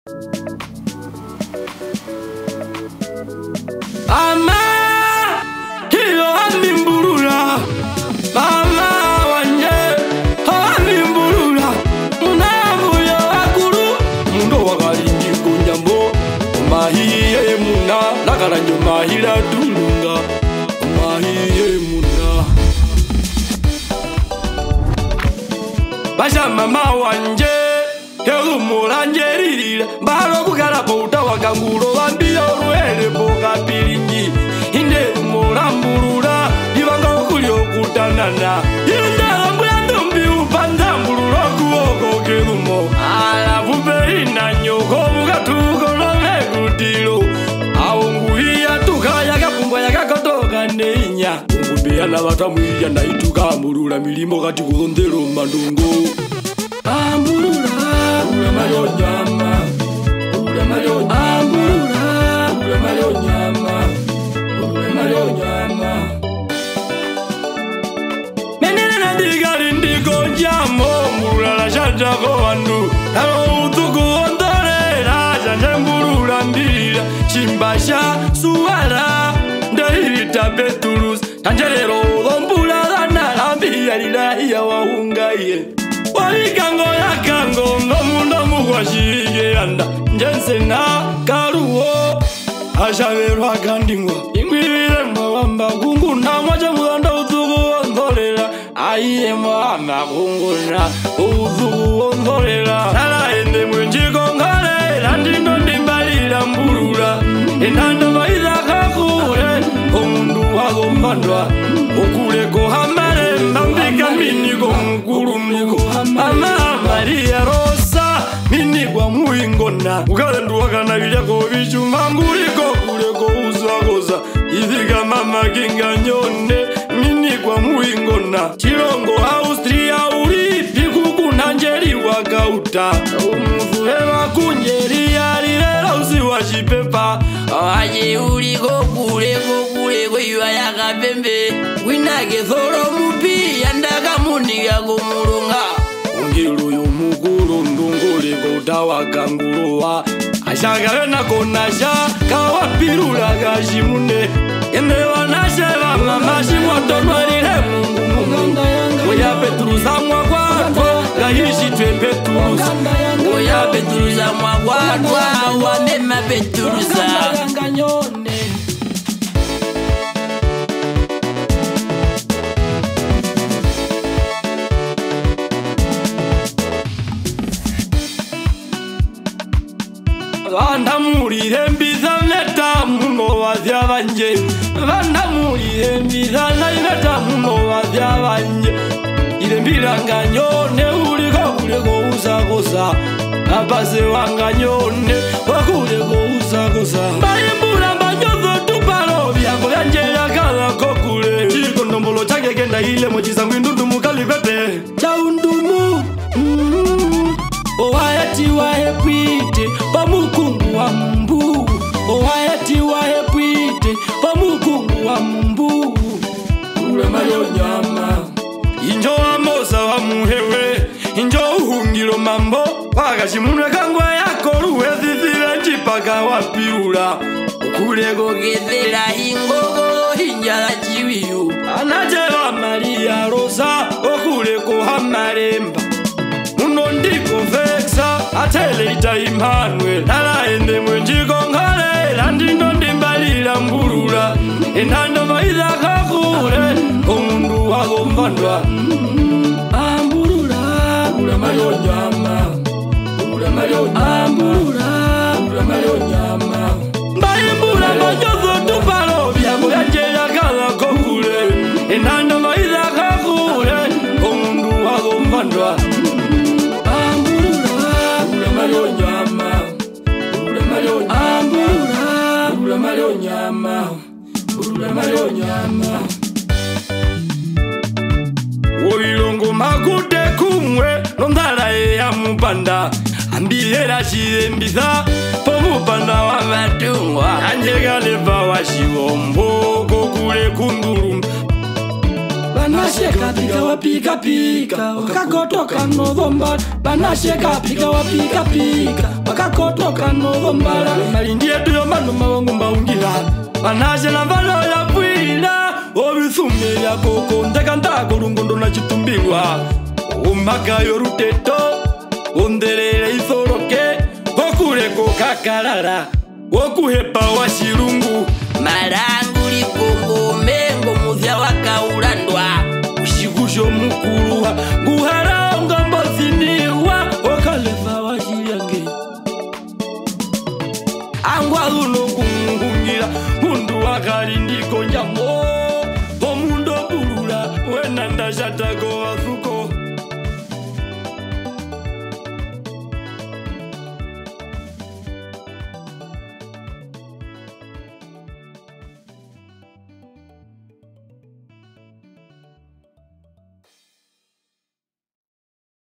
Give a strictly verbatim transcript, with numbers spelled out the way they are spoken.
Ama hiyo animburura mama wanje animburura munamuyo akuru mundo wakalingi kunyambo mahiye muna lakaranyo mahira tulunga mahiye muna basha mama wanje Heru muranjeririra mbaro kugara bouta wakanguro wambira uruhere boga piringi inde muramburura ibanga kulyo kutanana inde ambulando mbi upanda mburura kuoko kerumo ala bube inanyo komuga tukolo megutilo aunguhia tukaya kapumbwa yakakotoka neinya ngubea na batamwiya ndaituka mburura milimo kati kuondero mandungo amburura ula mayo nyama ula mayo amburura ula mayo nyama ula mayo nyama menene na digari ndiko jamo mburura la shanja ko andu taro utuku ondore la shanja mburura ndira chimbasha suara ndahirita Petrus tanjerero dombura dana lambia lilahiya waungaye Walikango ya kango nomundo mugwashige anda njense na karuo ashaverwa kandingwa ingwire mwamba kunguna mwacha mudanda utugu ondorera aiye mwamba kunguna utugu ondorera nala ende mwenjiko ngale landino ndimbalira mburura endanda maitha kakure omundu wagombandwa okuleko hamare mbambika miniko mukuru mniko Mama Maria Rosa minigwa muingona ukalendu wakana bilyako bichuma nguliko kuleko uzagoza ithika mama kinga nyone minigwa muingona Chirongo Austria uri pikuku nanjeri wakauta umufuhewa kunjeri alirela usiwa chipepa aje uliko kuleko kuleko iwa yakapembe winake thoro mupi yandaka mundiga kumurunga Ungiru yomuguru ndunguli kotawa kanguruwa Ashagare na konasha kawa pirula gashimune Yemewa nasheva mama shimotonwarire mungu mungu Oya Petrus amwa kwatwa gahishi twe Petrus Oya Petrus amwa kwatwa wamema Petrus Vanda murire mbiza neta muno wazia banje Vanda murire mbiza neta muno wazia banje Ile mbiranga nyone uliko kuleko uzagoza Abase wanga nyone wakuleko uzagoza Mbarimbura mbanyozo tuparo Biango yanjela kala kokule Chiko ndombolo chake kenda ile mochisangu indundu mukali pepe Chaundumu Owayati wahepite pamukungu wa mbu Owayati wahepite pamukungu wa mbu Ule mayo nyama Injo amosa wa muhewe Injo uhungilo mambo Waka shimunwe kangwa yako ruwe thithira nchipaka wapiula Ukuleko kithira hingogo hinjala chiwiyu Anajewa Maria Rosa Ukuleko hamaremba Muno ndiko vexa atele ita Emmanuel Nala ende mwenjiko ngale landino ndimbalira mburura Enando maitha kakure omundu wagombandwa Amburura ula mayo nyama ula mayo amburura ula mayo nyama Mbaimbura majozo tupalo Biango yanjela kala kokure Enando maitha kakure omundu wagombandwa Mayo nyama, urula mayo nyama Oilongo makute kumwe Nondala e ya mupanda Ambihera shire mbitha Pomupanda wa matungwa Anjega leva wa shiwombo Kokule kunduru Bana banasheka pika wapika pika wakakotoka novombala banasheka pika wapika pika wakakotoka novombala malindi yetu yomano mawongo mbaungira banaje na valo ya bwila obisume ya koko ndeka ndako lungondo na chitumbilwa umaka yoruteto onderere isoroke okuleko kakalala okuhepa wa shirungu marangu likongo mengo muzya wakaulandwa ushigusho mukuluha